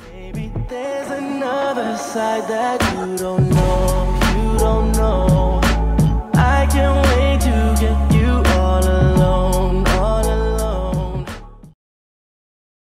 Maybe there's another side that you don't know, you don't know.